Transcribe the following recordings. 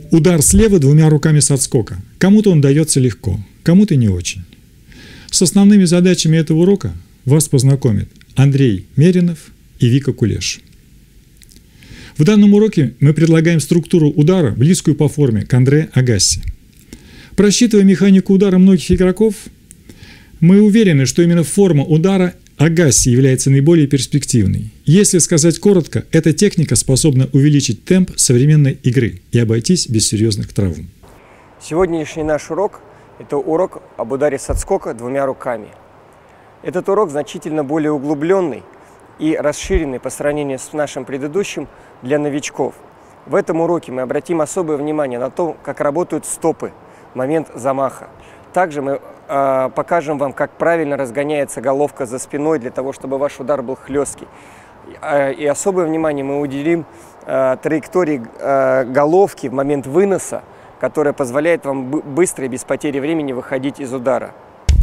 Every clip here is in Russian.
Удар слева двумя руками с отскока. Кому-то он дается легко, кому-то не очень. С основными задачами этого урока вас познакомят Андрей Меринов и Вика Кулеш. В данном уроке мы предлагаем структуру удара, близкую по форме к Андре Агасси. Просчитывая механику удара многих игроков, мы уверены, что именно форма удара Агасси является наиболее перспективной. Если сказать коротко, эта техника способна увеличить темп современной игры и обойтись без серьезных травм. Сегодняшний наш урок – это урок об ударе с отскока двумя руками. Этот урок значительно более углубленный и расширенный по сравнению с нашим предыдущим для новичков. В этом уроке мы обратим особое внимание на то, как работают стопы в момент замаха. Также мы покажем вам, как правильно разгоняется головка за спиной для того, чтобы ваш удар был хлесткий. И особое внимание мы уделим траектории головки в момент выноса, которая позволяет вам быстро и без потери времени выходить из удара.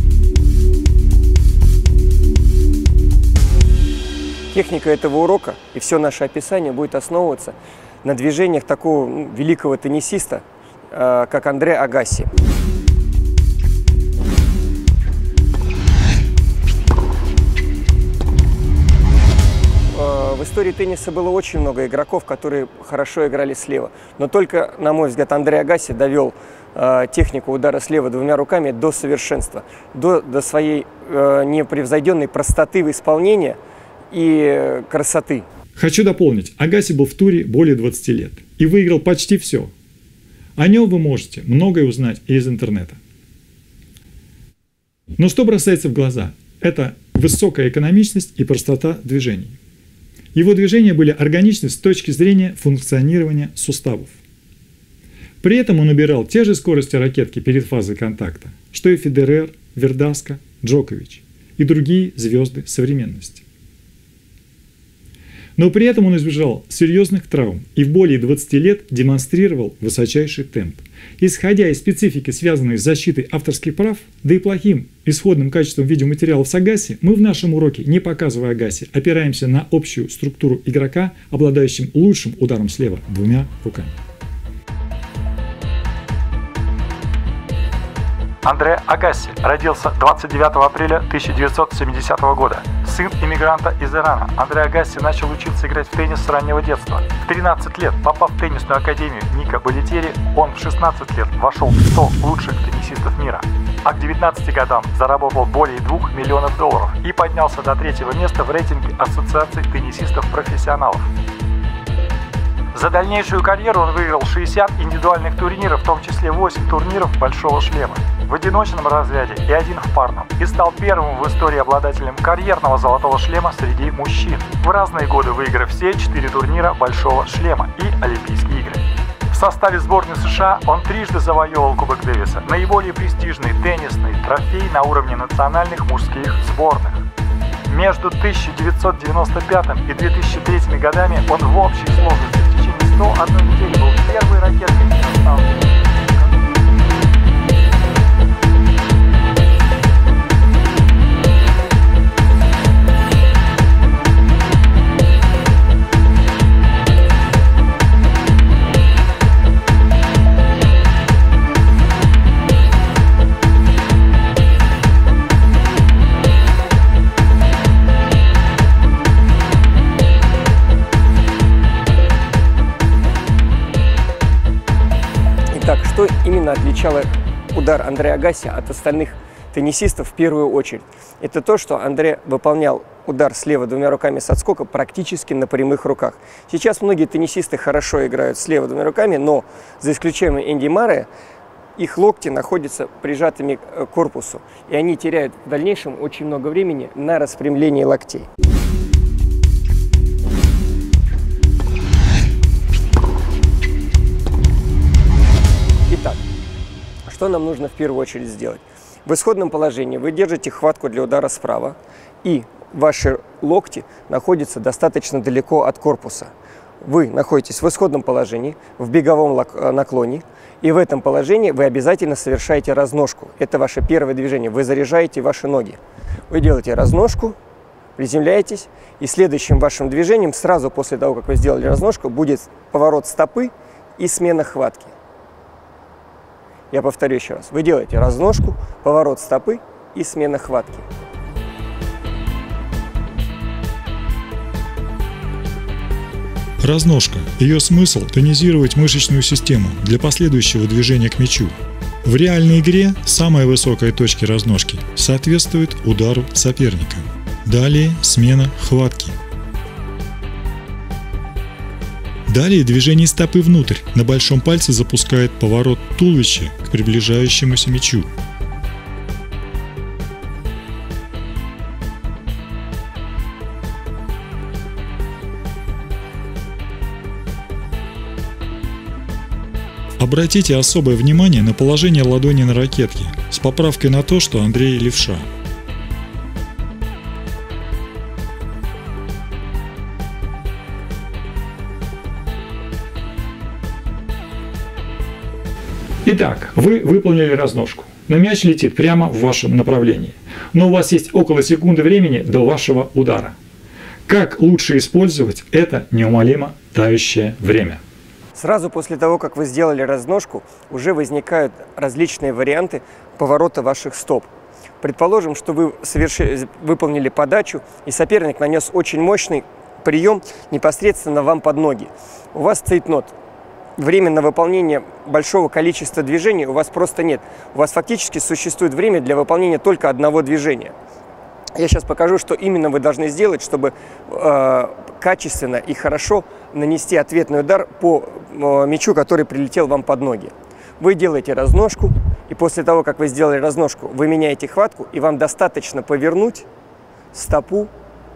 Техника этого урока и все наше описание будет основываться на движениях такого великого теннисиста, как Андре Агасси. В истории тенниса было очень много игроков, которые хорошо играли слева. Но только, на мой взгляд, Андре Агасси довел технику удара слева двумя руками до совершенства, до своей непревзойденной простоты в исполнении и красоты. Хочу дополнить, Агасси был в туре более 20 лет и выиграл почти все. О нем вы можете многое узнать из интернета. Но что бросается в глаза? Это высокая экономичность и простота движений. Его движения были органичны с точки зрения функционирования суставов. При этом он набирал те же скорости ракетки перед фазой контакта, что и Федерер, Вердаска, Джокович и другие звезды современности. Но при этом он избежал серьезных травм и в более 20 лет демонстрировал высочайший темп. Исходя из специфики, связанной с защитой авторских прав, да и плохим исходным качеством видеоматериалов с Агасси, мы в нашем уроке, не показывая Агасси, опираемся на общую структуру игрока, обладающим лучшим ударом слева двумя руками. Андре Агасси родился 29 апреля 1970 года. Сын иммигранта из Ирана, Андре Агасси начал учиться играть в теннис с раннего детства. В 13 лет, попав в теннисную академию Ника Боллетьери, он в 16 лет вошел в 100 лучших теннисистов мира. А к 19 годам заработал более 2 миллионов долларов и поднялся до 3-го места в рейтинге Ассоциации теннисистов-профессионалов. За дальнейшую карьеру он выиграл 60 индивидуальных турниров, в том числе 8 турниров «Большого шлема» в одиночном разряде и 1 в парном, и стал первым в истории обладателем карьерного золотого шлема среди мужчин, в разные годы выиграв все 4 турнира «Большого шлема» и Олимпийские игры. В составе сборной США он трижды завоевывал Кубок Дэвиса, наиболее престижный теннисный трофей на уровне национальных мужских сборных. Между 1995 и 2003 годами он в общей сложности в течение 101 недели был первой ракеткой состава. Так, что именно отличало удар Андре Агасси от остальных теннисистов в первую очередь? Это то, что Андре выполнял удар слева двумя руками с отскока практически на прямых руках. Сейчас многие теннисисты хорошо играют слева двумя руками, но за исключением Энди Маррея, их локти находятся прижатыми к корпусу, и они теряют в дальнейшем очень много времени на распрямление локтей. Итак, что нам нужно в первую очередь сделать? В исходном положении вы держите хватку для удара справа, и ваши локти находятся достаточно далеко от корпуса. Вы находитесь в исходном положении, в беговом наклоне, и в этом положении вы обязательно совершаете разножку. Это ваше первое движение. Вы заряжаете ваши ноги. Вы делаете разножку, приземляетесь, и следующим вашим движением, сразу после того, как вы сделали разножку, будет поворот стопы и смена хватки. Я повторю еще раз. Вы делаете разножку, поворот стопы и смена хватки. Разножка. Ее смысл – тонизировать мышечную систему для последующего движения к мячу. В реальной игре самая высокая точка разножки соответствует удару соперника. Далее смена хватки. Далее движение стопы внутрь. На большом пальце запускает поворот туловища к приближающемуся мячу. Обратите особое внимание на положение ладони на ракетке, с поправкой на то, что Андрей левша. Итак, вы выполнили разножку, но мяч летит прямо в вашем направлении, но у вас есть около секунды времени до вашего удара. Как лучше использовать это неумолимо тающее время? Сразу после того, как вы сделали разножку, уже возникают различные варианты поворота ваших стоп. Предположим, что вы выполнили подачу, и соперник нанес очень мощный прием непосредственно вам под ноги. У вас цейтнот. Время на выполнение большого количества движений у вас просто нет. У вас фактически существует время для выполнения только одного движения. Я сейчас покажу, что именно вы должны сделать, чтобы качественно и хорошо нанести ответный удар по мячу, который прилетел вам под ноги. Вы делаете разножку, и после того, как вы сделали разножку, вы меняете хватку, и вам достаточно повернуть стопу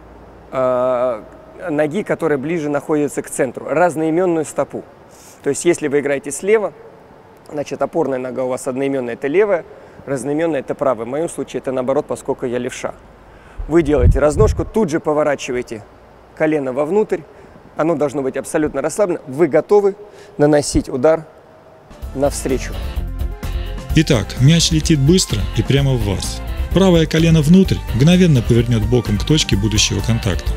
ноги, которая ближе находится к центру, разноименную стопу. То есть, если вы играете слева, значит, опорная нога у вас одноименная – это левая, разноименная – это правая. В моем случае это наоборот, поскольку я левша. Вы делаете разножку, тут же поворачиваете колено вовнутрь, оно должно быть абсолютно расслаблено. Вы готовы наносить удар навстречу. Итак, мяч летит быстро и прямо в вас. Правое колено внутрь мгновенно повернет боком к точке будущего контакта.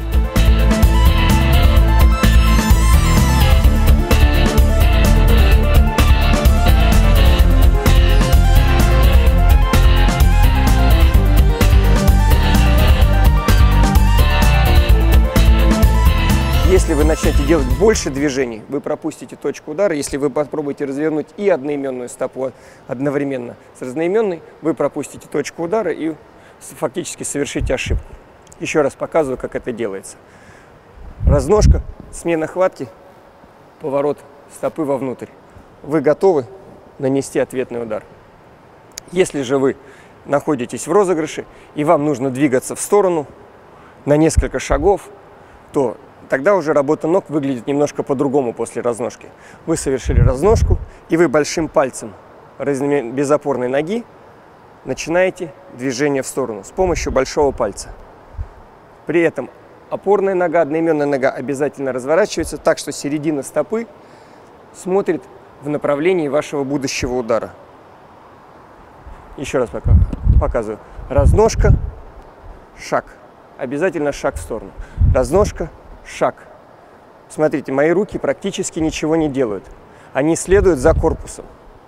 Если вы начнете делать больше движений, вы пропустите точку удара. Если вы попробуете развернуть и одноименную стопу одновременно с разноименной, вы пропустите точку удара и фактически совершите ошибку. Еще раз показываю, как это делается. Разножка, смена хватки, поворот стопы вовнутрь. Вы готовы нанести ответный удар. Если же вы находитесь в розыгрыше и вам нужно двигаться в сторону на несколько шагов, то тогда уже работа ног выглядит немножко по-другому после разножки. Вы совершили разножку, и вы большим пальцем без опорной ноги начинаете движение в сторону с помощью большого пальца. При этом опорная нога, одноименная нога обязательно разворачивается так, что середина стопы смотрит в направлении вашего будущего удара. Еще раз показываю. Разножка, шаг. Обязательно шаг в сторону. Разножка, шаг. Смотрите, мои руки практически ничего не делают. Они следуют за корпусом.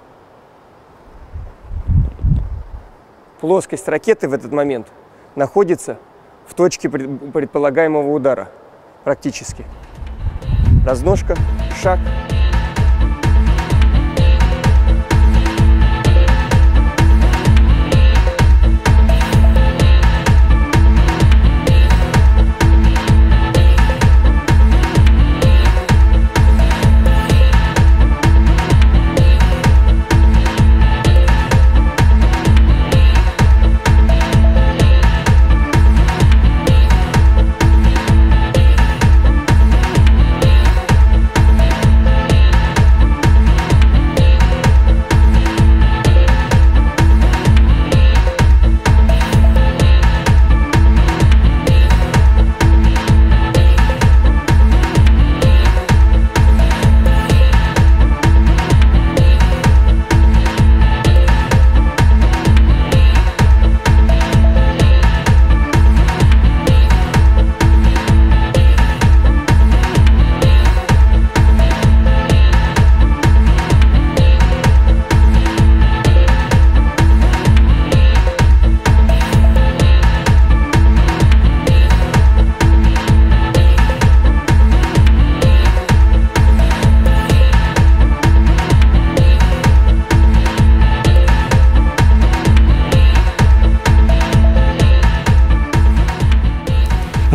Плоскость ракеты в этот момент находится в точке предполагаемого удара. Практически. Разножка, шаг.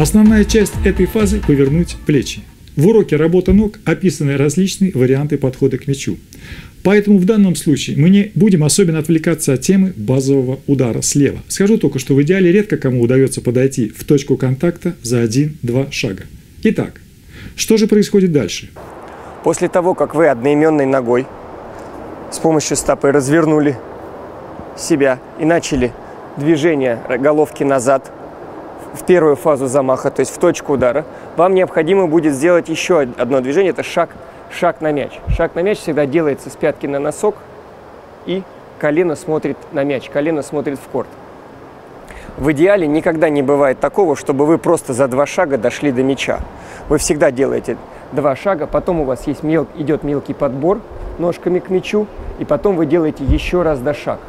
Основная часть этой фазы – повернуть плечи. В уроке «Работа ног» описаны различные варианты подхода к мячу. Поэтому в данном случае мы не будем особенно отвлекаться от темы базового удара слева. Скажу только, что в идеале редко кому удается подойти в точку контакта за 1-2 шага. Итак, что же происходит дальше? После того, как вы одноименной ногой с помощью стопы развернули себя и начали движение головки назад в первую фазу замаха, то есть в точку удара, вам необходимо будет сделать еще одно движение, это шаг на мяч. Шаг на мяч всегда делается с пятки на носок, и колено смотрит на мяч, колено смотрит в корт. В идеале никогда не бывает такого, чтобы вы просто за 2 шага дошли до мяча. Вы всегда делаете 2 шага, потом у вас идет мелкий подбор ножками к мячу, и потом вы делаете еще раз до шаг.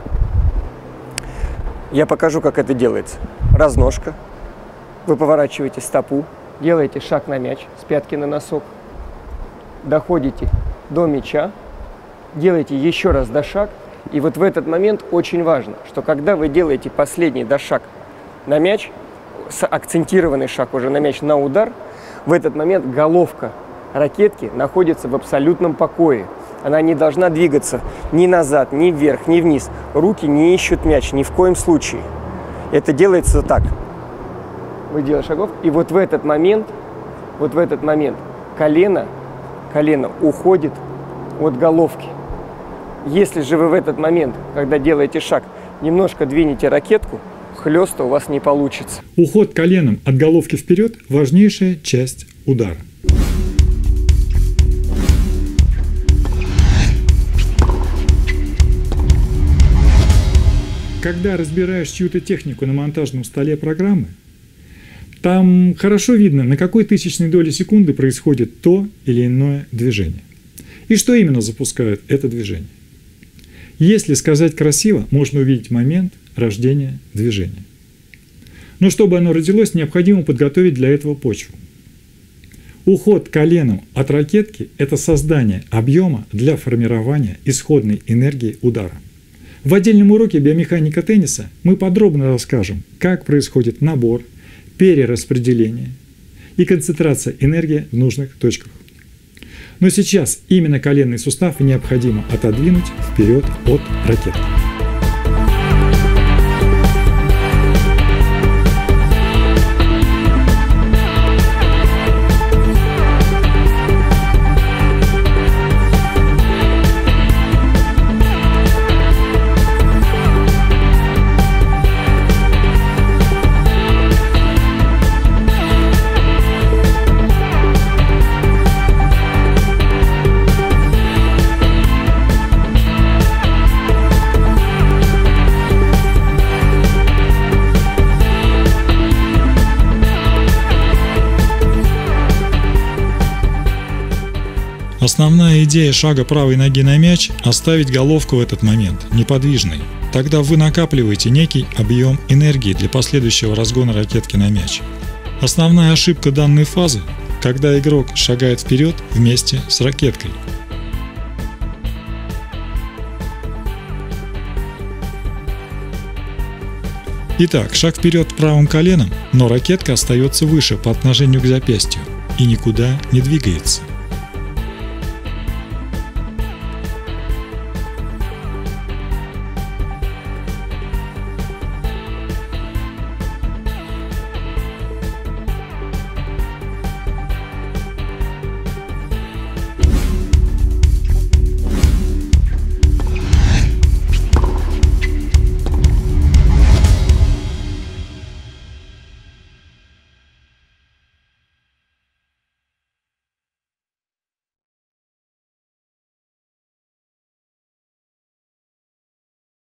Я покажу, как это делается. Разножка. Вы поворачиваете стопу, делаете шаг на мяч с пятки на носок, доходите до мяча, делаете еще раз дошаг. И вот в этот момент очень важно, что когда вы делаете последний дошаг на мяч, акцентированный шаг уже на мяч, на удар, в этот момент головка ракетки находится в абсолютном покое. Она не должна двигаться ни назад, ни вверх, ни вниз. Руки не ищут мяч ни в коем случае. Это делается так. Вы делаете шагов, и вот в этот момент колено уходит от головки. Если же вы в этот момент, когда делаете шаг, немножко двинете ракетку, хлёста у вас не получится. Уход коленом от головки вперед – важнейшая часть удара. Когда разбираешь чью-то технику на монтажном столе программы, там хорошо видно, на какой тысячной доли секунды происходит то или иное движение. И что именно запускает это движение. Если сказать красиво, можно увидеть момент рождения движения. Но чтобы оно родилось, необходимо подготовить для этого почву. Уход коленом от ракетки – это создание объема для формирования исходной энергии удара. В отдельном уроке биомеханика тенниса мы подробно расскажем, как происходит набор, перераспределение и концентрация энергии в нужных точках. Но сейчас именно коленный сустав необходимо отодвинуть вперед от ракетки. Основная идея шага правой ноги на мяч – оставить головку в этот момент неподвижной. Тогда вы накапливаете некий объем энергии для последующего разгона ракетки на мяч. Основная ошибка данной фазы – когда игрок шагает вперед вместе с ракеткой. Итак, шаг вперед правым коленом, но ракетка остается выше по отношению к запястью и никуда не двигается.